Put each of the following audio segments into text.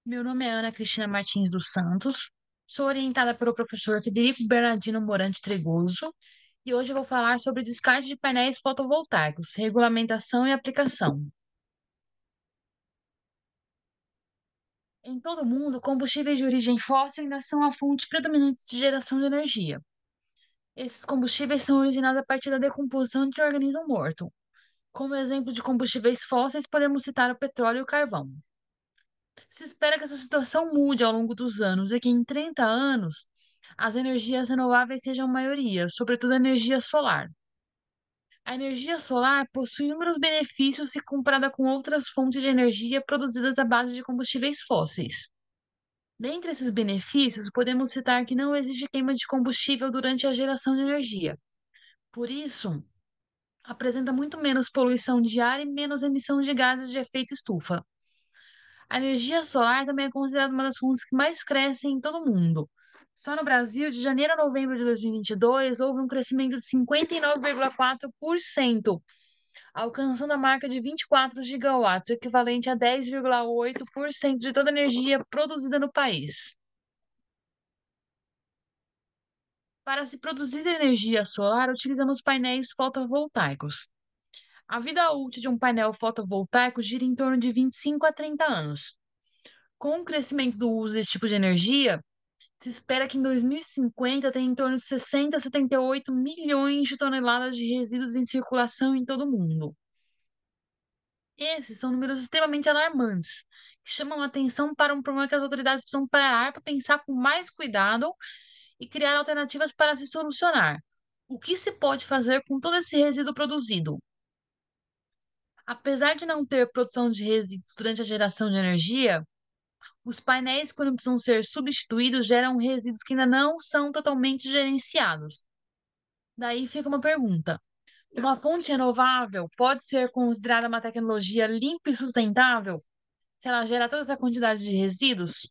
Meu nome é Ana Cristina Martins dos Santos, sou orientada pelo professor Federico Bernardino Morante Tregoso e hoje eu vou falar sobre descarte de painéis fotovoltaicos, regulamentação e aplicação. Em todo o mundo, combustíveis de origem fóssil ainda são a fonte predominante de geração de energia. Esses combustíveis são originados a partir da decomposição de um organismo morto. Como exemplo de combustíveis fósseis, podemos citar o petróleo e o carvão. Se espera que essa situação mude ao longo dos anos e que em 30 anos as energias renováveis sejam maioria, sobretudo a energia solar. A energia solar possui inúmeros benefícios se comparada com outras fontes de energia produzidas à base de combustíveis fósseis. Dentre esses benefícios, podemos citar que não existe queima de combustível durante a geração de energia. Por isso, apresenta muito menos poluição de ar e menos emissão de gases de efeito estufa. A energia solar também é considerada uma das fontes que mais crescem em todo o mundo. Só no Brasil, de janeiro a novembro de 2022, houve um crescimento de 59,4%, alcançando a marca de 24 gigawatts, o equivalente a 10,8% de toda a energia produzida no país. Para se produzir energia solar, utilizamos painéis fotovoltaicos. A vida útil de um painel fotovoltaico gira em torno de 25 a 30 anos. Com o crescimento do uso desse tipo de energia, se espera que em 2050 tenha em torno de 60 a 78 milhões de toneladas de resíduos em circulação em todo o mundo. Esses são números extremamente alarmantes, que chamam a atenção para um problema que as autoridades precisam parar para pensar com mais cuidado e criar alternativas para se solucionar. O que se pode fazer com todo esse resíduo produzido? Apesar de não ter produção de resíduos durante a geração de energia, os painéis, quando precisam ser substituídos, geram resíduos que ainda não são totalmente gerenciados. Daí fica uma pergunta: uma fonte renovável pode ser considerada uma tecnologia limpa e sustentável se ela gera toda essa quantidade de resíduos?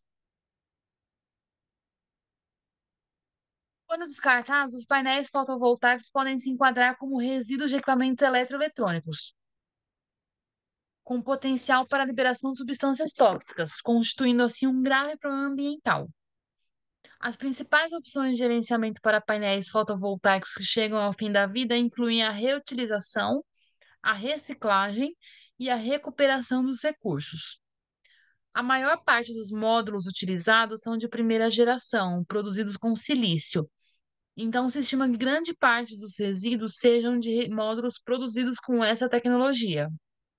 Quando descartados, os painéis fotovoltaicos podem se enquadrar como resíduos de equipamentos eletroeletrônicos, com potencial para a liberação de substâncias tóxicas, constituindo assim um grave problema ambiental. As principais opções de gerenciamento para painéis fotovoltaicos que chegam ao fim da vida incluem a reutilização, a reciclagem e a recuperação dos recursos. A maior parte dos módulos utilizados são de primeira geração, produzidos com silício. Então, se estima que grande parte dos resíduos sejam de módulos produzidos com essa tecnologia.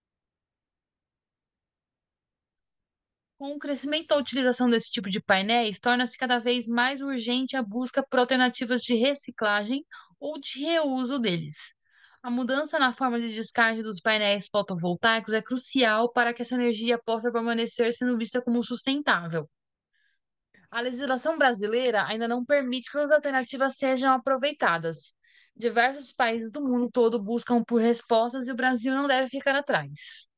Com o crescimento da utilização desse tipo de painéis, torna-se cada vez mais urgente a busca por alternativas de reciclagem ou de reuso deles. A mudança na forma de descarte dos painéis fotovoltaicos é crucial para que essa energia possa permanecer sendo vista como sustentável. A legislação brasileira ainda não permite que as alternativas sejam aproveitadas. Diversos países do mundo todo buscam por respostas e o Brasil não deve ficar atrás.